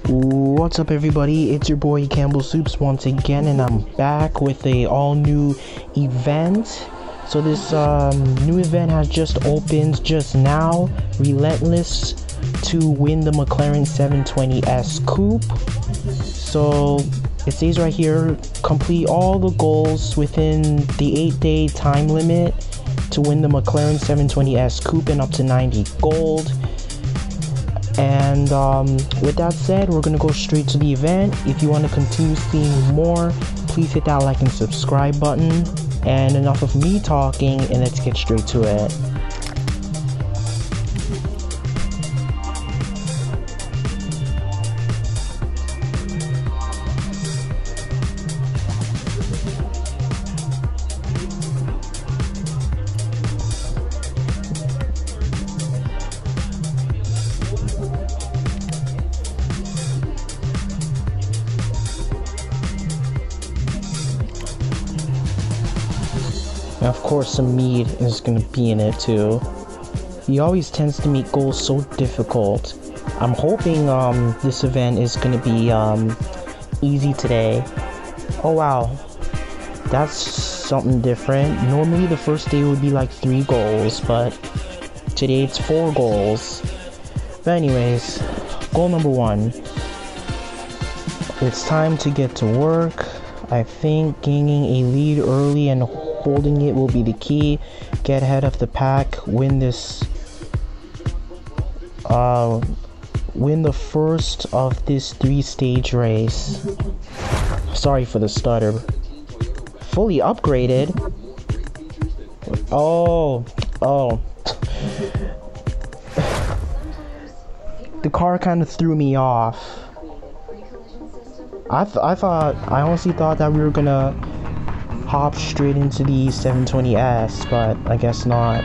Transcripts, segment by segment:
What's up everybody, it's your boy Campbell Soups once again, and I'm back with a all new event. So this new event has just opened just now, Relentless, to win the McLaren 720S Coupe. So it says right here, complete all the goals within the 8-day time limit to win the McLaren 720S Coupe and up to 90 gold. And with that said, we're gonna go straight to the event. If you want to continue seeing more, please hit that like and subscribe button. And enough of me talking, and let's get straight to it. And of course, some meat is gonna be in it too. He always tends to make goals so difficult. I'm hoping this event is gonna be easy today. Oh wow, that's something different. Normally the first day would be like 3 goals, but today it's 4 goals. But anyways, goal number 1. It's time to get to work. I think gaining a lead early and holding it will be the key. Get ahead of the pack, win this win the first of this 3-stage race. Sorry for the stutter. Fully upgraded. Oh the car kind of threw me off. I honestly thought that we were gonna hop straight into the 720S, but I guess not.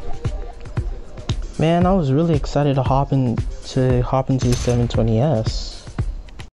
Man, I was really excited to hop into the 720S.